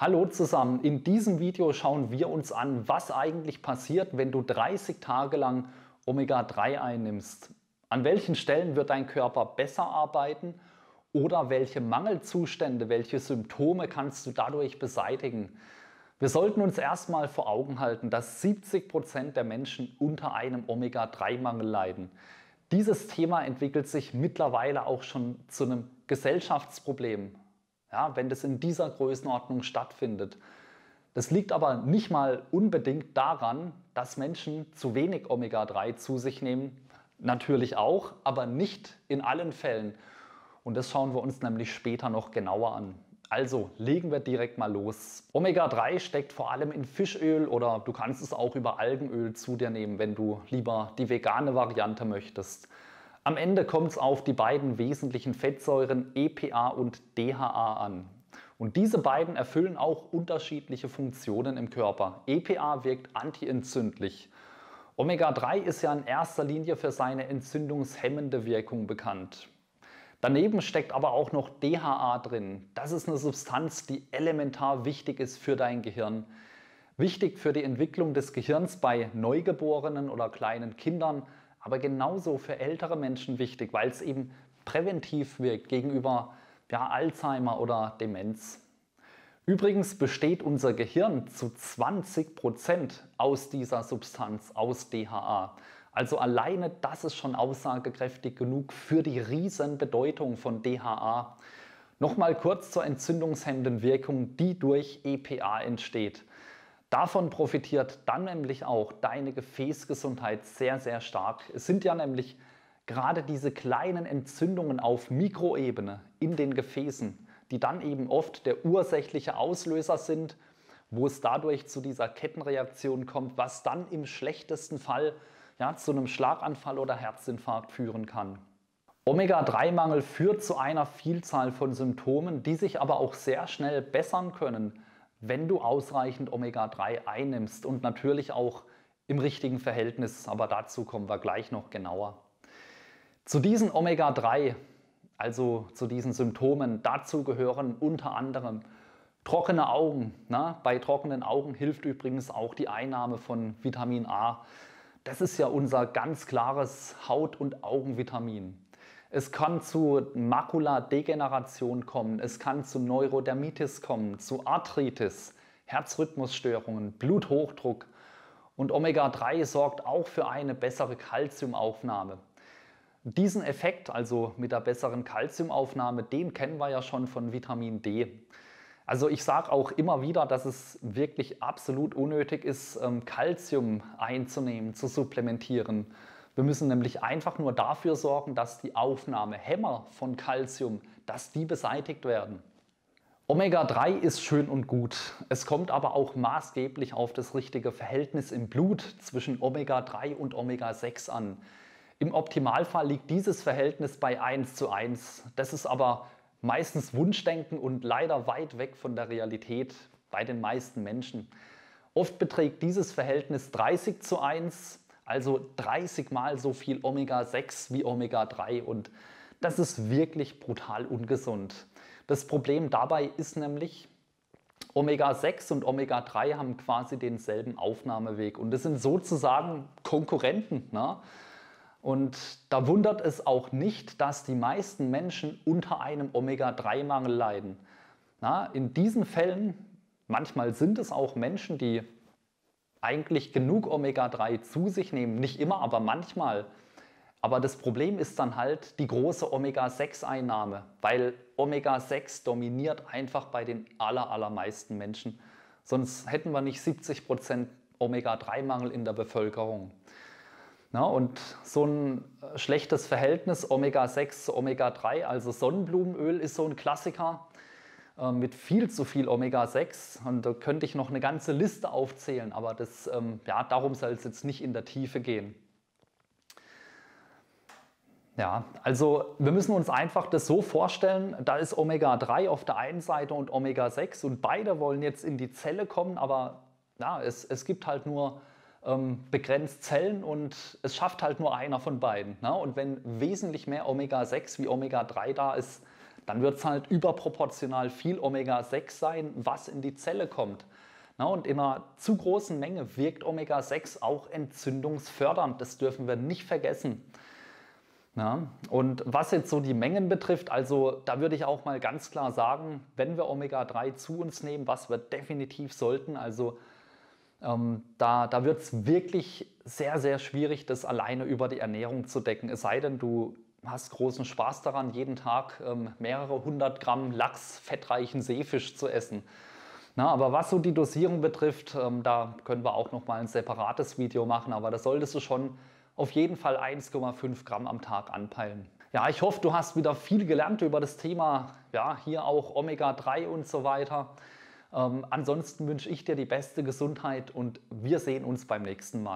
Hallo zusammen, in diesem Video schauen wir uns an, was eigentlich passiert, wenn du 30 Tage lang Omega-3 einnimmst. An welchen Stellen wird dein Körper besser arbeiten oder welche Mangelzustände, welche Symptome kannst du dadurch beseitigen? Wir sollten uns erstmal vor Augen halten, dass 70% der Menschen unter einem Omega-3-Mangel leiden. Dieses Thema entwickelt sich mittlerweile auch schon zu einem Gesellschaftsproblem. Ja, wenn das in dieser Größenordnung stattfindet. Das liegt aber nicht mal unbedingt daran, dass Menschen zu wenig Omega-3 zu sich nehmen. Natürlich auch, aber nicht in allen Fällen. Und das schauen wir uns nämlich später noch genauer an. Also legen wir direkt mal los. Omega-3 steckt vor allem in Fischöl oder du kannst es auch über Algenöl zu dir nehmen, wenn du lieber die vegane Variante möchtest. Am Ende kommt es auf die beiden wesentlichen Fettsäuren EPA und DHA an. Und diese beiden erfüllen auch unterschiedliche Funktionen im Körper. EPA wirkt antientzündlich. Omega-3 ist ja in erster Linie für seine entzündungshemmende Wirkung bekannt. Daneben steckt aber auch noch DHA drin. Das ist eine Substanz, die elementar wichtig ist für dein Gehirn. Wichtig für die Entwicklung des Gehirns bei Neugeborenen oder kleinen Kindern, aber genauso für ältere Menschen wichtig, weil es eben präventiv wirkt gegenüber Alzheimer oder Demenz. Übrigens besteht unser Gehirn zu 20% aus dieser Substanz, aus DHA. Also alleine das ist schon aussagekräftig genug für die riesen Bedeutung von DHA. Nochmal kurz zur entzündungshemmenden Wirkung, die durch EPA entsteht. Davon profitiert dann nämlich auch deine Gefäßgesundheit sehr, sehr stark. Es sind ja nämlich gerade diese kleinen Entzündungen auf Mikroebene in den Gefäßen, die dann eben oft der ursächliche Auslöser sind, wo es dadurch zu dieser Kettenreaktion kommt, was dann im schlechtesten Fall zu einem Schlaganfall oder Herzinfarkt führen kann. Omega-3-Mangel führt zu einer Vielzahl von Symptomen, die sich aber auch sehr schnell bessern können, wenn du ausreichend Omega-3 einnimmst und natürlich auch im richtigen Verhältnis, aber dazu kommen wir gleich noch genauer. Zu diesen Omega-3, also zu diesen Symptomen, dazu gehören unter anderem trockene Augen. Bei trockenen Augen hilft übrigens auch die Einnahme von Vitamin A. Das ist ja unser ganz klares Haut- und Augenvitamin. Es kann zu Makuladegeneration kommen, es kann zu Neurodermitis kommen, zu Arthritis, Herzrhythmusstörungen, Bluthochdruck. Und Omega-3 sorgt auch für eine bessere Kalziumaufnahme. Diesen Effekt, also mit der besseren Kalziumaufnahme, den kennen wir ja schon von Vitamin D. Also ich sage auch immer wieder, dass es wirklich absolut unnötig ist, Kalzium einzunehmen, zu supplementieren. Wir müssen nämlich einfach nur dafür sorgen, dass die Aufnahmehämmer von Kalzium, dass die beseitigt werden. Omega-3 ist schön und gut. Es kommt aber auch maßgeblich auf das richtige Verhältnis im Blut zwischen Omega-3 und Omega-6 an. Im Optimalfall liegt dieses Verhältnis bei 1:1. Das ist aber meistens Wunschdenken und leider weit weg von der Realität bei den meisten Menschen. Oft beträgt dieses Verhältnis 30:1. Also 30 mal so viel Omega-6 wie Omega-3 und das ist wirklich brutal ungesund. Das Problem dabei ist nämlich, Omega-6 und Omega-3 haben quasi denselben Aufnahmeweg und das sind sozusagen Konkurrenten. Und da wundert es auch nicht, dass die meisten Menschen unter einem Omega-3-Mangel leiden. In diesen Fällen, manchmal sind es auch Menschen, die eigentlich genug Omega-3 zu sich nehmen, nicht immer, aber manchmal. Aber das Problem ist dann halt die große Omega-6-Einnahme, weil Omega-6 dominiert einfach bei den allermeisten Menschen. Sonst hätten wir nicht 70% Omega-3-Mangel in der Bevölkerung. Und so ein schlechtes Verhältnis Omega-6 zu Omega-3, also Sonnenblumenöl ist so ein Klassiker, mit viel zu viel Omega-6 und da könnte ich noch eine ganze Liste aufzählen, aber darum soll es jetzt nicht in der Tiefe gehen. Ja, also wir müssen uns einfach das so vorstellen, da ist Omega-3 auf der einen Seite und Omega-6 und beide wollen jetzt in die Zelle kommen, aber es gibt halt nur begrenzt Zellen und es schafft halt nur einer von beiden. Und wenn wesentlich mehr Omega-6 wie Omega-3 da ist, dann wird es halt überproportional viel Omega-6 sein, was in die Zelle kommt. Na, und in einer zu großen Menge wirkt Omega-6 auch entzündungsfördernd. Das dürfen wir nicht vergessen. Ja, und was jetzt so die Mengen betrifft, also da würde ich auch mal ganz klar sagen, wenn wir Omega-3 zu uns nehmen, was wir definitiv sollten, also da wird es wirklich sehr, sehr schwierig, das alleine über die Ernährung zu decken. Es sei denn, du hast großen Spaß daran, jeden Tag mehrere 100 Gramm Lachs, fettreichen Seefisch zu essen. Na, aber was so die Dosierung betrifft, da können wir auch noch mal ein separates Video machen, aber da solltest du schon auf jeden Fall 1,5 Gramm am Tag anpeilen. Ja, ich hoffe, du hast wieder viel gelernt über das Thema, ja, hier auch Omega-3 und so weiter. Ansonsten wünsche ich dir die beste Gesundheit und wir sehen uns beim nächsten Mal.